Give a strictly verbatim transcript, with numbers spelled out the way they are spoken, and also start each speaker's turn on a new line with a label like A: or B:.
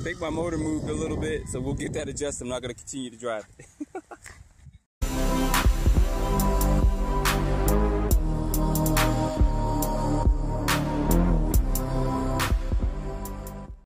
A: think my motor moved a little bit, so we'll get that adjusted. I'm not going to continue to drive it.